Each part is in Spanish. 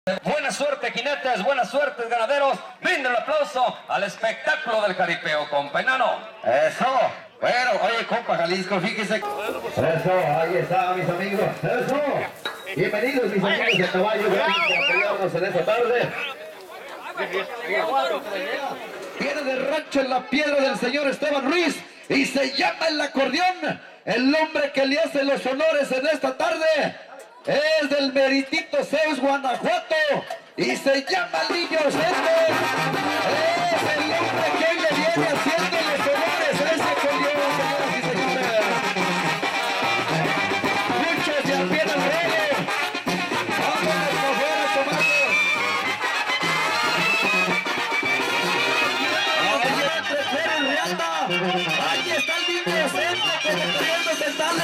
Buena suerte, jinetes, buena suerte, ganaderos. Brinden el aplauso al espectáculo del jaripeo, compa Enano. Eso. Bueno, oye, compa Jalisco, fíjese. Eso, ahí está, mis amigos. Eso. Bienvenidos, mis amigos de caballo. Gracias por apoyarnos en esta tarde. Viene del rancho en la piedra del señor Esteban Ruiz y se llama el acordeón. El hombre que le hace los honores en esta tarde es del meritito Zeus, Guanajuato, y se llama Niño Sete. Es el hombre que le viene haciendo los honores a ese acordeón, señoras y señores. Muchos se apian al rey. Vámonos por fuera, tomando. Ahí está el Niño Sete, como queriendo sentarle.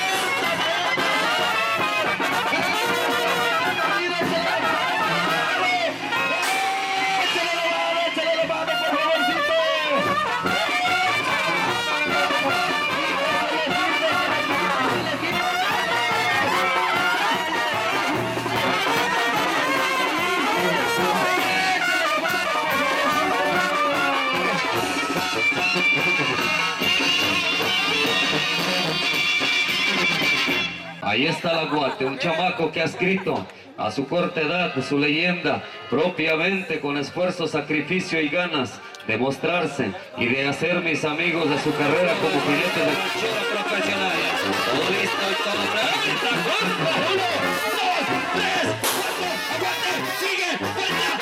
Ahí está la Guate, un chamaco que ha escrito a su corta edad su leyenda, propiamente con esfuerzo, sacrificio y ganas de mostrarse y de hacer mis amigos de su carrera como jinete de ranchero profesional. Todo listo y todo presto. ¡1, 2, 3, 4! ¡Aguante! ¡Sigue! ¡Vuelta!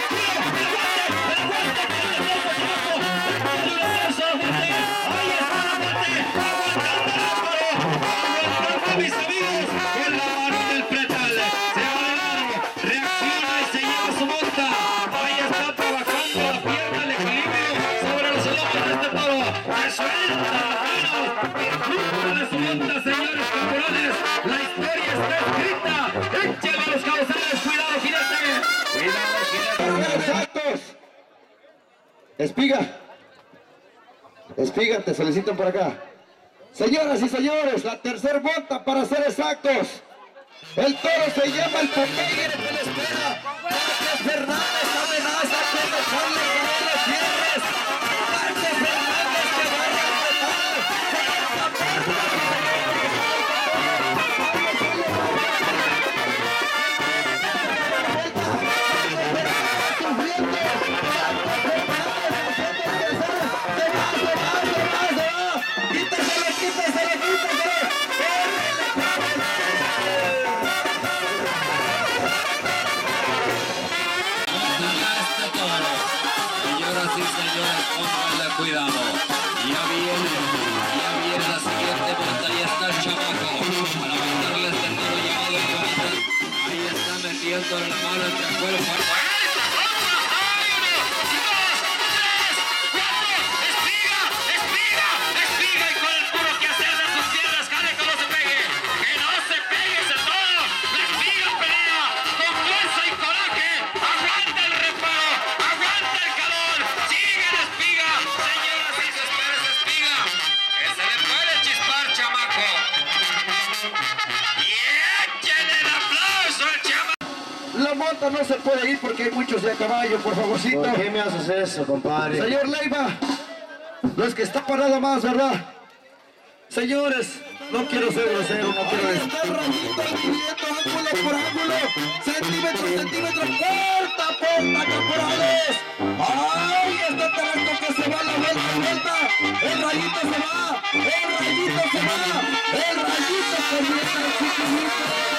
mis amigos, con la mano del pretal, se va de largo, reacciona y se lleva su monta. Ahí está trabajando la pierna, el equilibrio sobre los lomos de este toro. Resuelta las manos, disfruta de su monta, señores caporales. La historia está escrita. Échale a los cabezales, cuidado, jinete. Cuidado, jinete. ¡Exactos! Espiga. Espiga, te solicitan por acá. Señoras y señores, la tercera monta para ser exactos. El toro se llama el Popeye de la espera. Márquez Fernández amenaza con dejarle caer las tierras. Márquez Fernández que vaya a Cuidado, ya viene la siguiente monta, ahí está el chamaco, para mandarle este toro llamado el Juanita. Ahí está metiendo la mano entre el cuerpo. La monta no se puede ir porque hay muchos de a caballo, por favorcito. ¿Por qué me haces eso, compadre? Señor Leiva, los que está parada más, ¿verdad? Señores, no quiero ser grosero, no quiero decir. Está el rayito midiendo ángulo por ángulo, centímetro, puerta, caporales. ¡Ay, este terreno que se va, la vuelta! El rayito se va, el rayito que viene el chiquitito.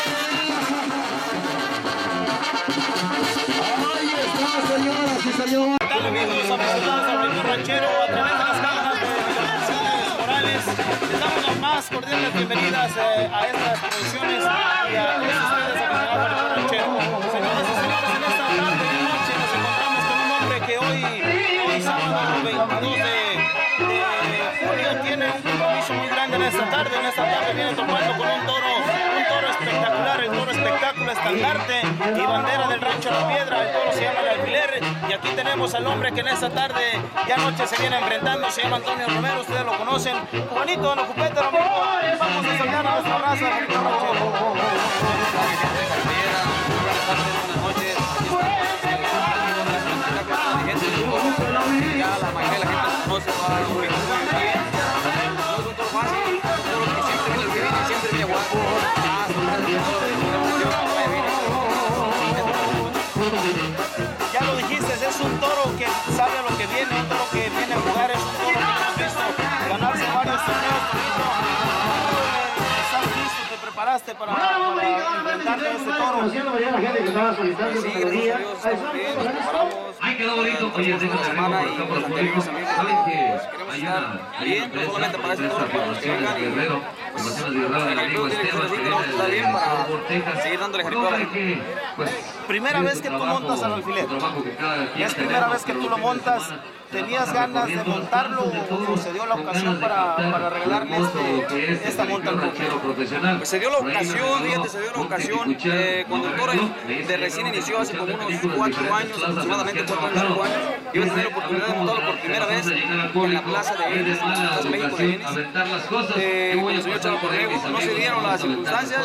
Ahí está, señoras y señores. ¿Qué tal, amigos? Aficionados al ritmo ranchero a través de las cámaras de Comunicaciones Morales. Les damos las más cordiales bienvenidas a estas producciones y a todos ustedes aficionados al ritmo ranchero. Señoras y señores, en esta tarde de noche nos encontramos con un hombre que hoy sábado 22 de julio tiene un compromiso muy grande en esta tarde. En esta tarde viene tomando con un toro espectacular, el toro espectáculo, estandarte y bandera del rancho La Piedra. El toro se llama El Alfiler y aquí tenemos al hombre que en esta tarde y anoche se viene enfrentando, se llama Antonio Romero, ustedes lo conocen. Juanito, don Ocupete, lo mismo. Vamos a saludar a nuestra raza, Juanito Ranchero. Buenas noches. Ya lo dijiste, es un toro que sabe a lo que viene, un toro que viene a jugar, es un toro que hemos visto ganarse varios torneos. Estás listo, te preparaste para enfrentarte a este toro. Sí, gracias a Dios, estamos bien, nos preparamos. Ay, quedó bonito. Oye, Una semana y los anteriores también queremos estar bien, no solamente para este toro, para los que vengan. El jaripeo tiene que ser así, tenemos que estar bien para seguir dándole jaripeo a la gente. Primera vez que tú montas al alfiler, es primera vez que tú lo montas, ¿tenías ganas de montarlo o se dio la ocasión para regalarle esta monta al público? Pues se dio la ocasión, fíjate, se dio la ocasión cuando el toro de recién inició hace como unos 4 años, aproximadamente 4 años, 5 años, yo tuve la oportunidad de montarlo por primera vez en la plaza de Ennis, en la Plaza México de Ennis, con el señor Chavo Corrego. No se dieron las circunstancias,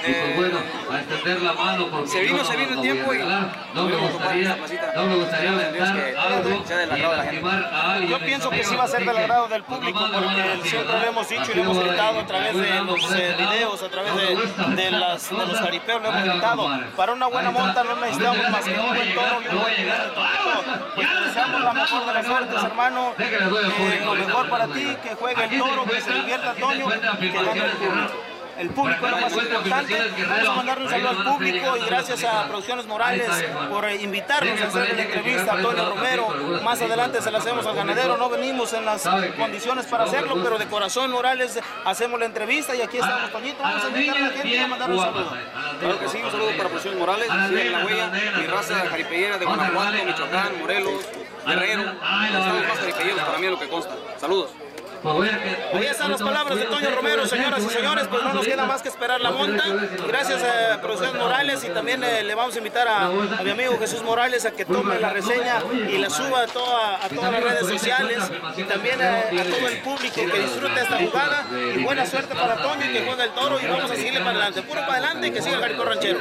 se vino el tiempo y pudimos ocupar esta placita. Que sea del agrado de la gente. Yo pienso que sí va a ser del agrado del público, porque siempre lo hemos dicho y lo hemos gritado a través de los videos, a través de los jaripeos, lo hemos gritado. Para una buena monta no necesitamos más que un buen toro y un buen toro. Pues te deseamos la mejor de las suertes, hermano, lo mejor para ti, que juegue el toro, que se divierta Toño, que gane el público. El público es lo más importante. Vamos a mandarle un saludo al público y gracias a Producciones Morales por invitarnos a hacer la entrevista a Toño Romero. Más adelante se la hacemos al ganadero. No venimos en las condiciones para hacerlo, pero de corazón, Morales, hacemos la entrevista y aquí estamos, Toñito. Vamos a invitar a la gente y a mandar un saludo. Claro que sí, un saludo para Producciones Morales, sigan la huella, mi raza jaripeñera de Guanajuato, Michoacán, Morelos, Guerrero. Estamos más jaripeyeros para mí, es lo que consta. Saludos. Ahí están las palabras de Toño Romero, señoras y señores, pues no nos queda más que esperar la monta. Gracias a Producciones Morales y también le vamos a invitar a mi amigo Jesús Morales a que tome la reseña y la suba a todas las redes sociales y también a todo el público que disfrute esta jugada y buena suerte para Toño y que juegue el toro y vamos a seguirle para adelante, puro para adelante y que siga el jaripeo ranchero.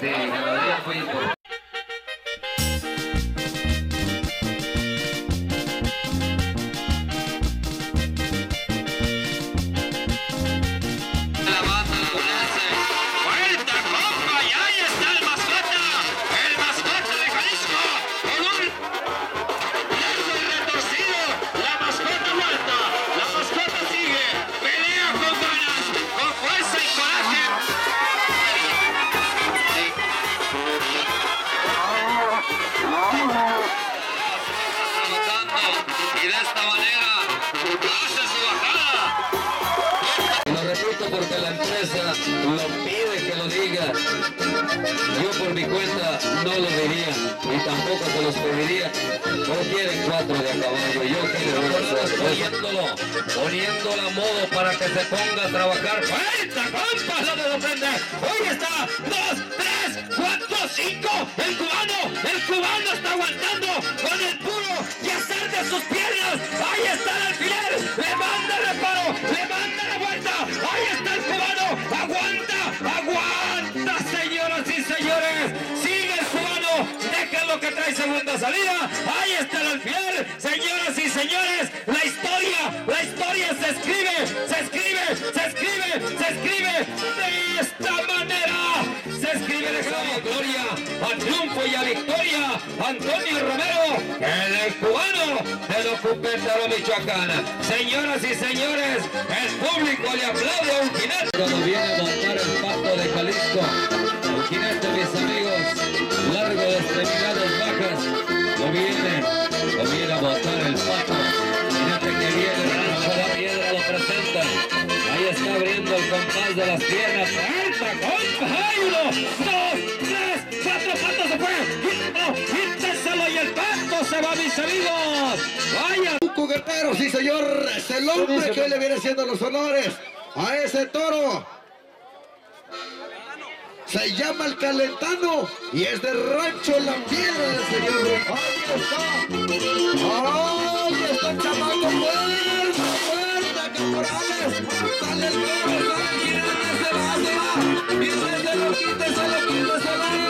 Y de esta manera hace su bajada. Lo repito porque la empresa lo pide que lo diga. Yo por mi cuenta no lo diría y tampoco se los pediría. No quieren 4 de a caballo, yo quiero poniéndolo a modo para que se ponga a trabajar. ¡Fuerza, compas! ¡No me sorprende! ¡Hoy está! 2, 3, 4, 5. El cubano está aguantando con el puro yacer de sus piernas. Ahí está el alfiler. Le manda el reparo, le manda la vuelta. Ahí está el cubano. Aguanta, señoras y señores. Sigue el cubano. Déjenlo que trae segunda salida. Ahí está el alfiler. Señoras y señores, la historia se escribe de esta manera. Se escribe de gloria a triunfo y a victoria. Antonio Romero, el cubano del Ocupétaro, Michoacán. Señoras y señores, el público le aplaude a un jinete. Cuando viene a montar el pato de Jalisco, un jinete, mis amigos, largo de extremidades bajas, lo viene a montar el pato. Jinete que viene, rancho la piedra lo presenta. Ahí está abriendo el compás de las piernas. ¡Fuerza, compa! ¡Hay 1, 2, 3, 4! ¡Pato se fue! ¡Quíteselo! Y el pato se va, mis amigos. ¡Vaya! Guerrero, sí señor, es el hombre que le viene haciendo los honores a ese toro. Se llama el Calentano y es de Rancho La Piedra del señor. Ahí está el chamaco, fuerza, caporales. Sale el toro, sale el jinete, se va. Y se lo quita, se va.